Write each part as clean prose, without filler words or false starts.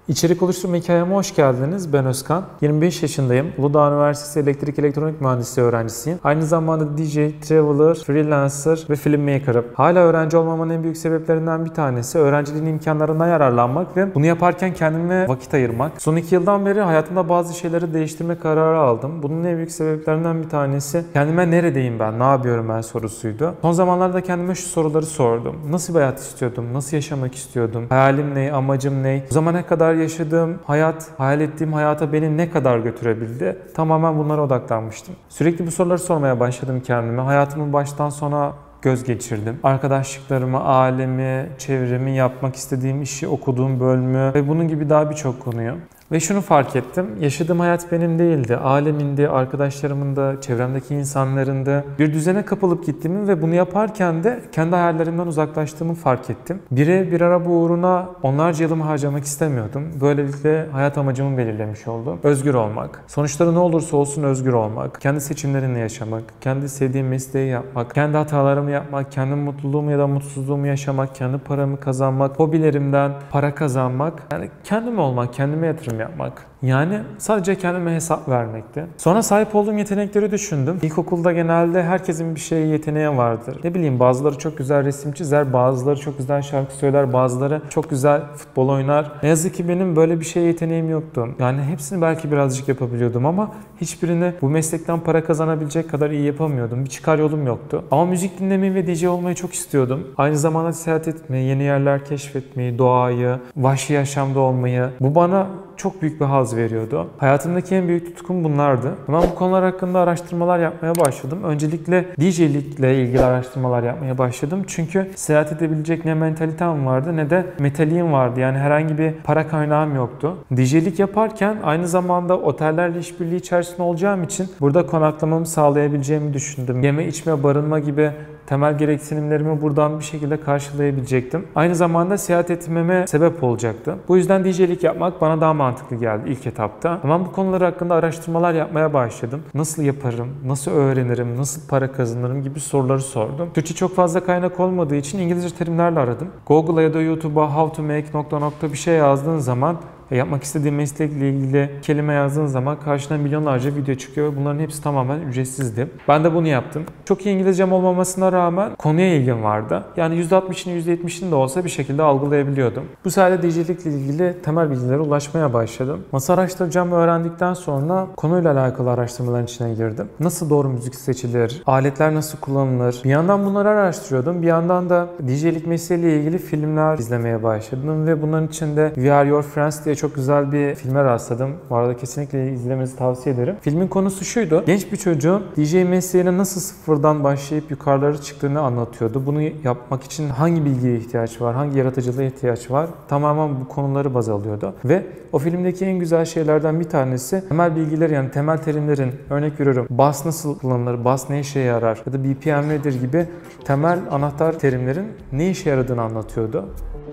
İçerik oluşturma hikayeme hoş geldiniz. Ben Özkan. 25 yaşındayım. Uludağ Üniversitesi Elektrik Elektronik Mühendisliği öğrencisiyim. Aynı zamanda DJ, traveler, freelancer ve filmmaker'ım. Hala öğrenci olmamın en büyük sebeplerinden bir tanesi öğrenciliğin imkanlarından yararlanmak ve bunu yaparken kendime vakit ayırmak. Son 2 yıldan beri hayatımda bazı şeyleri değiştirme kararı aldım. Bunun en büyük sebeplerinden bir tanesi kendime neredeyim ben, ne yapıyorum ben sorusuydu. Son zamanlarda kendime şu soruları sordum. Nasıl bir hayat istiyordum? Nasıl yaşamak istiyordum? Hayalim ne? Amacım ne? Bu zamana kadar yaşadığım hayat, hayal ettiğim hayata beni ne kadar götürebildi? Tamamen bunlara odaklanmıştım. Sürekli bu soruları sormaya başladım kendime. Hayatımın baştan sona göz geçirdim. Arkadaşlıklarımı, ailemi, çevremi, yapmak istediğim işi, okuduğum bölümü ve bunun gibi daha birçok konuyu. Ve şunu fark ettim, yaşadığım hayat benim değildi. Ailemin de, arkadaşlarımın da, çevremdeki insanların da bir düzene kapılıp gittiğimi ve bunu yaparken de kendi hayallerimden uzaklaştığımı fark ettim. Bir araba uğruna onlarca yılımı harcamak istemiyordum. Böylelikle hayat amacımı belirlemiş oldum. Özgür olmak. Sonuçları ne olursa olsun özgür olmak. Kendi seçimlerini yaşamak. Kendi sevdiğim mesleği yapmak. Kendi hatalarımı yapmak. Kendi mutluluğumu ya da mutsuzluğumu yaşamak. Kendi paramı kazanmak. Hobilerimden para kazanmak. Yani kendim olmak, kendime yatırım yapmak. Yani sadece kendime hesap vermekti. Sonra sahip olduğum yetenekleri düşündüm. İlkokulda genelde herkesin bir şeye yeteneği vardır. Ne bileyim, bazıları çok güzel resim çizer, bazıları çok güzel şarkı söyler, bazıları çok güzel futbol oynar. Ne yazık ki benim böyle bir şeye yeteneğim yoktu. Yani hepsini belki birazcık yapabiliyordum ama hiçbirini bu meslekten para kazanabilecek kadar iyi yapamıyordum. Bir çıkar yolum yoktu. Ama müzik dinlemeyi ve DJ olmayı çok istiyordum. Aynı zamanda seyahat etmeyi, yeni yerler keşfetmeyi, doğayı, vahşi yaşamda olmayı. Bu bana çok büyük bir haz veriyordu. Hayatımdaki en büyük tutkum bunlardı. Ben bu konular hakkında araştırmalar yapmaya başladım. Öncelikle DJ'likle ilgili araştırmalar yapmaya başladım. Çünkü seyahat edebilecek ne mentalitem vardı ne de metaliğim vardı. Yani herhangi bir para kaynağım yoktu. DJ'lik yaparken aynı zamanda otellerle işbirliği içerisinde olacağım için burada konaklamamı sağlayabileceğimi düşündüm. Yeme, içme, barınma gibi temel gereksinimlerimi buradan bir şekilde karşılayabilecektim. Aynı zamanda seyahat etmeme sebep olacaktı. Bu yüzden DJ'lik yapmak bana daha mantıklı geldi ilk etapta. Ama bu konular hakkında araştırmalar yapmaya başladım. Nasıl yaparım, nasıl öğrenirim, nasıl para kazanırım gibi soruları sordum. Türkçe çok fazla kaynak olmadığı için İngilizce terimlerle aradım. Google'a ya da YouTube'a how to make ... bir şey yazdığın zaman yapmak istediğim meslekle ilgili kelime yazdığın zaman karşına milyonlarca video çıkıyor ve bunların hepsi tamamen ücretsizdi. Ben de bunu yaptım. Çok iyi İngilizcem olmamasına rağmen konuya ilgim vardı. Yani %60'ını %70'ini de olsa bir şekilde algılayabiliyordum. Bu sayede DJ'likle ilgili temel bilgilere ulaşmaya başladım. Nasıl araştıracağımı öğrendikten sonra konuyla alakalı araştırmaların içine girdim. Nasıl doğru müzik seçilir? Aletler nasıl kullanılır? Bir yandan bunları araştırıyordum. Bir yandan da DJ'lik mesleğiyle ilgili filmler izlemeye başladım ve bunların içinde We Are Your Friends diye çok güzel bir filme rastladım. Bu arada kesinlikle izlemenizi tavsiye ederim. Filmin konusu şuydu. Genç bir çocuğun DJ mesleğine nasıl sıfırdan başlayıp yukarılara çıktığını anlatıyordu. Bunu yapmak için hangi bilgiye ihtiyaç var, hangi yaratıcılığa ihtiyaç var? Tamamen bu konuları baz alıyordu. Ve o filmdeki en güzel şeylerden bir tanesi temel bilgiler, yani temel terimlerin, örnek veriyorum, bass nasıl kullanılır, bass ne işe yarar ya da BPM nedir gibi temel anahtar terimlerin ne işe yaradığını anlatıyordu.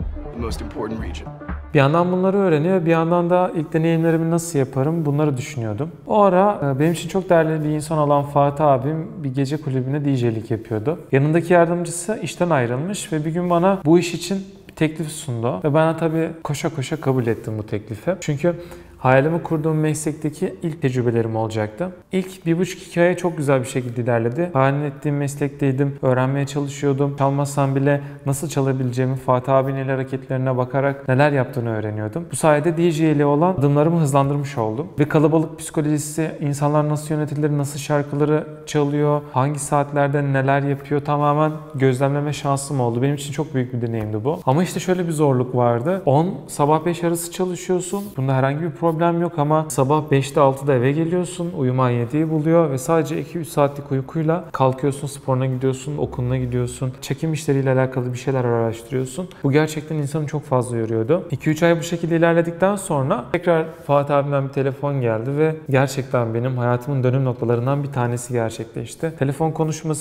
Bir yandan bunları öğreniyor, bir yandan da ilk deneyimlerimi nasıl yaparım bunları düşünüyordum. O ara benim için çok değerli bir insan olan Fatih abim bir gece kulübünde DJ'lik yapıyordu. Yanındaki yardımcısı işten ayrılmış ve bir gün bana bu iş için bir teklif sundu. Ve ben tabii koşa koşa kabul ettim bu teklifi. Çünkü hayalimi kurduğum meslekteki ilk tecrübelerim olacaktı. İlk 1,5-2 aya çok güzel bir şekilde ilerledi. Hayal ettiğim meslekteydim, öğrenmeye çalışıyordum. Çalmasam bile nasıl çalabileceğimi, Fatih abinin el hareketlerine bakarak neler yaptığını öğreniyordum. Bu sayede DJ ile olan adımlarımı hızlandırmış oldum. Ve kalabalık psikolojisi, insanlar nasıl yönetilir, nasıl şarkıları çalıyor, hangi saatlerde neler yapıyor tamamen gözlemleme şansım oldu. Benim için çok büyük bir deneyimdi bu. Ama işte şöyle bir zorluk vardı. 10 sabah 5 arası çalışıyorsun. Bunda herhangi bir problem yok ama sabah 5'te 6'da eve geliyorsun, uyuman 7'yi buluyor ve sadece 2-3 saatlik uykuyla kalkıyorsun, sporuna gidiyorsun, okuluna gidiyorsun, çekim işleriyle alakalı bir şeyler araştırıyorsun. Bu gerçekten insanı çok fazla yoruyordu. 2-3 ay bu şekilde ilerledikten sonra tekrar Fatih abimden bir telefon geldi ve gerçekten benim hayatımın dönüm noktalarından bir tanesi gerçekleşti. Telefon konuşması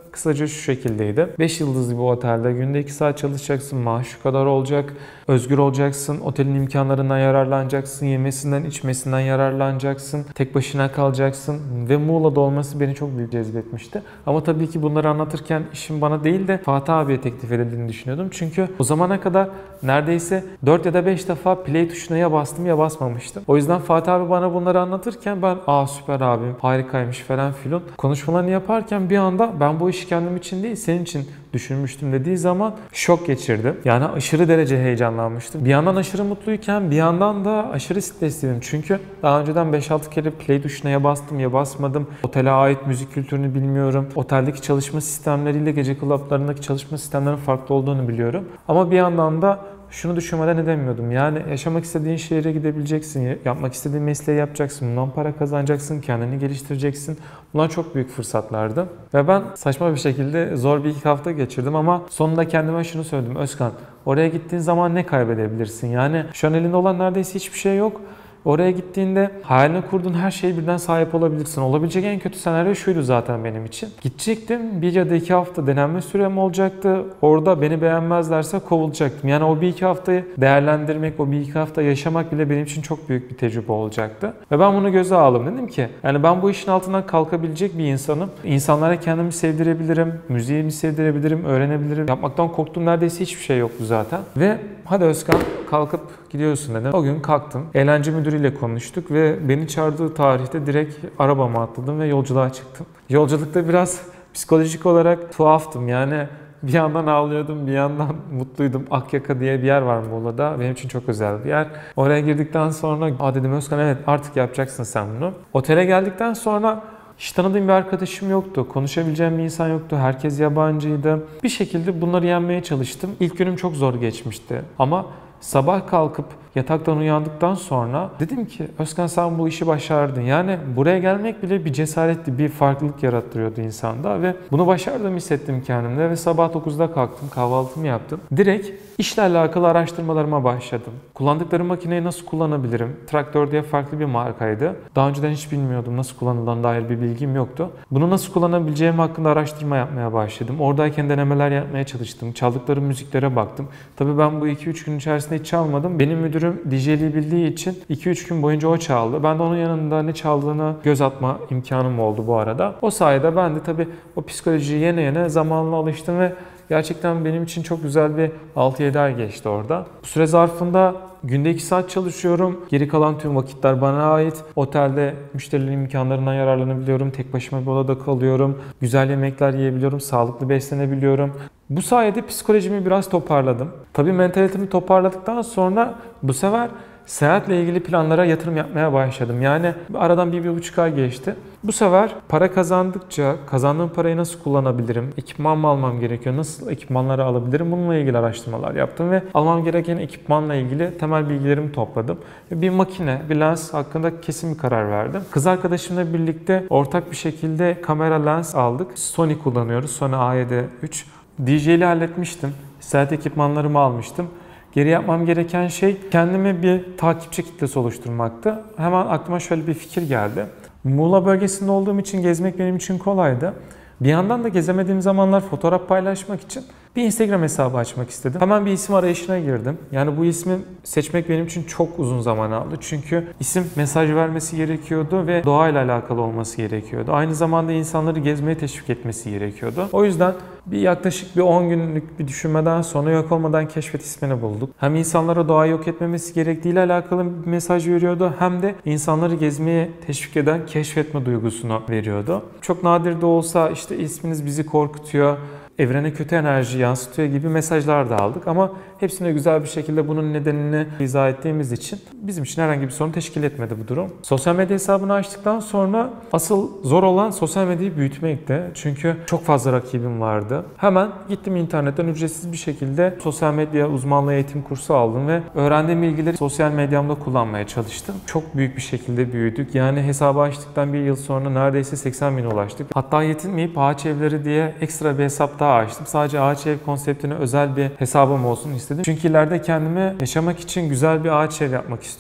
kısaca şu şekildeydi. 5 yıldızlı bir otelde günde 2 saat çalışacaksın, maaş şu kadar olacak, özgür olacaksın, otelin imkanlarından yararlanacaksın, yemesinden içmesinden yararlanacaksın, tek başına kalacaksın ve Muğla'da olması beni çok büyük cezbetmişti. Ama tabii ki bunları anlatırken işim bana değil de Fatih abiye teklif edildiğini düşünüyordum. Çünkü o zamana kadar neredeyse 4 ya da 5 defa play tuşuna ya bastım ya basmamıştım. O yüzden Fatih abi bana bunları anlatırken ben süper abim, harikaymış falan filan konuşmalarını yaparken bir anda ben bu işi kendim için değil senin için düşünmüştüm dediği zaman şok geçirdim. Yani aşırı derece heyecanlanmıştım. Bir yandan aşırı mutluyken bir yandan da aşırı stresliydim. Çünkü daha önceden 5-6 kere play tuşuna ya bastım ya basmadım. Otele ait müzik kültürünü bilmiyorum. Oteldeki çalışma sistemleriyle gece klaplarındaki çalışma sistemlerinin farklı olduğunu biliyorum. Ama bir yandan da şunu düşünmeden edemiyordum. Yani yaşamak istediğin şehre gidebileceksin, yapmak istediğin mesleği yapacaksın, bundan para kazanacaksın, kendini geliştireceksin. Bunlar çok büyük fırsatlardı. Ve ben saçma bir şekilde zor bir 2 hafta geçirdim ama sonunda kendime şunu söyledim. Özkan, oraya gittiğin zaman ne kaybedebilirsin? Yani şu an elinde olan neredeyse hiçbir şey yok. Oraya gittiğinde hayalini kurduğun her şeye birden sahip olabilirsin. Olabilecek en kötü senaryo şuydu zaten benim için. Gidecektim, 1 ya da 2 hafta denenme sürem olacaktı. Orada beni beğenmezlerse kovulacaktım. Yani o 1-2 haftayı değerlendirmek, o 1-2 hafta yaşamak bile benim için çok büyük bir tecrübe olacaktı. Ve ben bunu göze aldım. Dedim ki yani ben bu işin altından kalkabilecek bir insanım. İnsanlara kendimi sevdirebilirim, müziğimi sevdirebilirim, öğrenebilirim. Yapmaktan korktuğum neredeyse hiçbir şey yoktu zaten. Ve hadi Özkan kalkıp gidiyorsun dedim. O gün kalktım. Eğlence müdürüyle konuştuk ve beni çağırdığı tarihte direkt arabama atladım ve yolculuğa çıktım. Yolculukta biraz psikolojik olarak tuhaftım. Yani bir yandan ağlıyordum, bir yandan mutluydum. Akyaka diye bir yer var Muğla'da. Benim için çok özel bir yer. Oraya girdikten sonra dedim Özkan evet artık yapacaksın sen bunu. Otele geldikten sonra hiç tanıdığım bir arkadaşım yoktu. Konuşabileceğim bir insan yoktu. Herkes yabancıydı. Bir şekilde bunları yenmeye çalıştım. İlk günüm çok zor geçmişti. Ama sabah kalkıp yataktan uyandıktan sonra dedim ki Özkan sen bu işi başardın. Yani buraya gelmek bile bir cesaretti, bir farklılık yarattırıyordu insanda ve bunu başardığımı hissettim kendimde ve sabah 9'da kalktım, kahvaltımı yaptım. Direkt işle alakalı araştırmalarıma başladım. Kullandıkları makineyi nasıl kullanabilirim? Traktör diye farklı bir markaydı. Daha önceden hiç bilmiyordum nasıl kullanıldığına dair bir bilgim yoktu. Bunu nasıl kullanabileceğim hakkında araştırma yapmaya başladım. Oradayken denemeler yapmaya çalıştım. Çaldıkları müziklere baktım. Tabii ben bu 2-3 gün içerisinde hiç çalmadım. Benim müdürüm DJ'liği bildiği için 2-3 gün boyunca o çaldı. Ben de onun yanında ne çaldığını göz atma imkanım oldu bu arada. O sayede ben de tabii o psikolojiyi yene zamanla alıştım ve gerçekten benim için çok güzel bir 6-7 ay geçti orada. Bu süre zarfında günde 2 saat çalışıyorum. Geri kalan tüm vakitler bana ait. Otelde müşterilerin imkanlarından yararlanabiliyorum. Tek başıma bir odada kalıyorum. Güzel yemekler yiyebiliyorum. Sağlıklı beslenebiliyorum. Bu sayede psikolojimi biraz toparladım. Tabii mentalitemi toparladıktan sonra bu sefer seyahatle ilgili planlara yatırım yapmaya başladım. Yani aradan 1-1,5 ay geçti. Bu sefer para kazandıkça kazandığım parayı nasıl kullanabilirim? Ekipman mı almam gerekiyor? Nasıl ekipmanları alabilirim? Bununla ilgili araştırmalar yaptım ve almam gereken ekipmanla ilgili temel bilgilerimi topladım. Bir makine, bir lens hakkında kesin bir karar verdim. Kız arkadaşımla birlikte ortak bir şekilde kamera lens aldık. Sony kullanıyoruz. Sony A7 III. DJ'li halletmiştim. Seyahat ekipmanlarımı almıştım. Geri yapmam gereken şey kendime bir takipçi kitlesi oluşturmaktı. Hemen aklıma şöyle bir fikir geldi. Muğla bölgesinde olduğum için gezmek benim için kolaydı. Bir yandan da gezemediğim zamanlar fotoğraf paylaşmak için bir Instagram hesabı açmak istedim. Hemen bir isim arayışına girdim. Yani bu ismi seçmek benim için çok uzun zaman aldı. Çünkü isim mesaj vermesi gerekiyordu ve doğayla alakalı olması gerekiyordu. Aynı zamanda insanları gezmeye teşvik etmesi gerekiyordu. O yüzden yaklaşık bir 10 günlük bir düşünmeden sonra Yok Olmadan Keşfet ismini bulduk. Hem insanlara doğayı yok etmemesi gerektiğiyle alakalı bir mesaj veriyordu hem de insanları gezmeye teşvik eden keşfetme duygusunu veriyordu. Çok nadir de olsa işte isminiz bizi korkutuyor, evrene kötü enerji yansıtıyor gibi mesajlar da aldık ama hepsine güzel bir şekilde bunun nedenini izah ettiğimiz için bizim için herhangi bir sorun teşkil etmedi bu durum. Sosyal medya hesabını açtıktan sonra asıl zor olan sosyal medyayı büyütmekti. Çünkü çok fazla rakibim vardı. Hemen gittim internetten ücretsiz bir şekilde sosyal medya uzmanlığı eğitim kursu aldım ve öğrendiğim bilgileri sosyal medyamda kullanmaya çalıştım. Çok büyük bir şekilde büyüdük. Yani hesabı açtıktan bir yıl sonra neredeyse 80 bine ulaştık. Hatta yetinmeyip Ağaç Evleri diye ekstra bir hesap daha açtım. Sadece ağaç ev konseptine özel bir hesabım olsun istedim. Çünkü ileride kendime yaşamak için güzel bir ağaç ev yapmak istiyordum.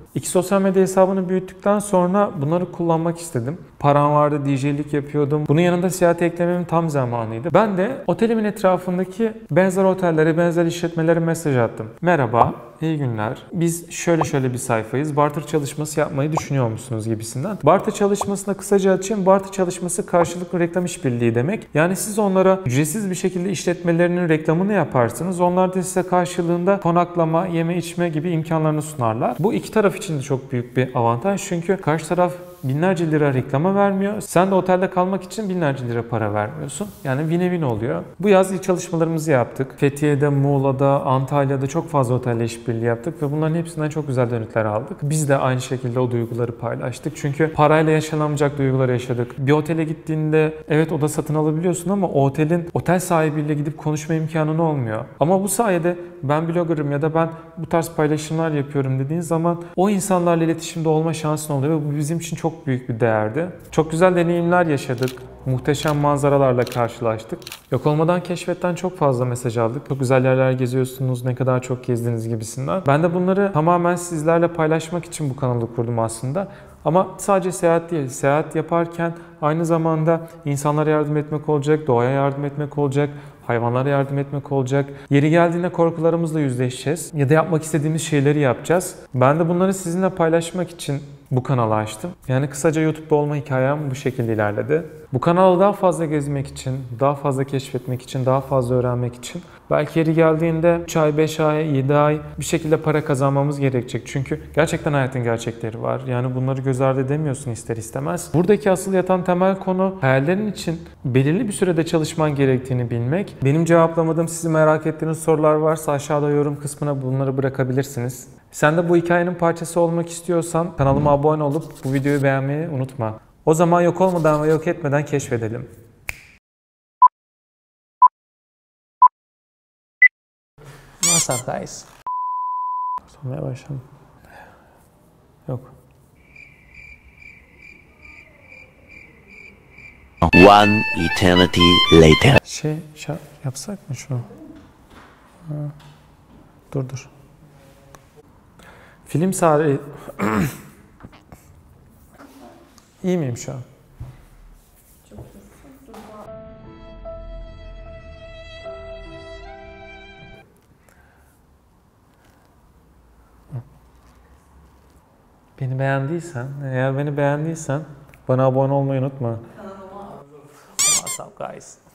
İki sosyal medya hesabını büyüttükten sonra bunları kullanmak istedim. Param vardı, DJ'lik yapıyordum. Bunun yanında seyahati eklememin tam zamanıydı. Ben de otelimin etrafındaki benzer otellere, benzer işletmelere mesaj attım. Merhaba, iyi günler. Biz şöyle bir sayfayız. Barter çalışması yapmayı düşünüyor musunuz gibisinden. Barter çalışmasına kısaca açayım. Barter çalışması karşılıklı reklam işbirliği demek. Yani siz onlara ücretsiz bir şekilde işletmelerinin reklamını yaparsınız. Onlar da size karşılığında konaklama, yeme içme gibi imkanlarını sunarlar. Bu iki taraf için de çok büyük bir avantaj. Çünkü karşı taraf binlerce lira reklama vermiyor. Sen de otelde kalmak için binlerce lira para vermiyorsun. Yani win-win oluyor. Bu yaz ilk çalışmalarımızı yaptık. Fethiye'de, Muğla'da, Antalya'da çok fazla otelle işbirliği yaptık ve bunların hepsinden çok güzel dönütler aldık. Biz de aynı şekilde o duyguları paylaştık. Çünkü parayla yaşanamayacak duyguları yaşadık. Bir otele gittiğinde evet oda satın alabiliyorsun ama o otelin otel sahibiyle gidip konuşma imkanın olmuyor. Ama bu sayede ben bloggerım ya da ben bu tarz paylaşımlar yapıyorum dediğin zaman o insanlarla iletişimde olma şansın oluyor ve bu bizim için çok büyük bir değerdi. Çok güzel deneyimler yaşadık. Muhteşem manzaralarla karşılaştık. Yok olmadan keşfetten çok fazla mesaj aldık. Çok güzel yerler geziyorsunuz, ne kadar çok gezdiniz gibisinden. Ben de bunları tamamen sizlerle paylaşmak için bu kanalı kurdum aslında. Ama sadece seyahat değil, seyahat yaparken aynı zamanda insanlara yardım etmek olacak, doğaya yardım etmek olacak, hayvanlara yardım etmek olacak. Yeri geldiğinde korkularımızla yüzleşeceğiz ya da yapmak istediğimiz şeyleri yapacağız. Ben de bunları sizinle paylaşmak için bu kanalı açtım. Yani kısaca YouTube'da olma hikayem bu şekilde ilerledi. Bu kanalı daha fazla gezmek için, daha fazla keşfetmek için, daha fazla öğrenmek için belki yeri geldiğinde 3 ay, 5 ay, 7 ay bir şekilde para kazanmamız gerekecek. Çünkü gerçekten hayatın gerçekleri var. Yani bunları göz ardı edemiyorsun ister istemez. Buradaki asıl yatan temel konu hayallerin için belirli bir sürede çalışman gerektiğini bilmek. Benim cevaplamadığım, sizi merak ettiğiniz sorular varsa aşağıda yorum kısmına bunları bırakabilirsiniz. Sen de bu hikayenin parçası olmak istiyorsan kanalıma abone olup bu videoyu beğenmeyi unutma. O zaman yok olmadan ve yok etmeden keşfedelim. What's up guys? Sormaya başladım. Yok. One eternity later. Yapsak mı şunu? Ha. Dur. Film sahibi... İyi miyim şu an? Eğer beni beğendiysen bana abone olmayı unutma. What's up guys?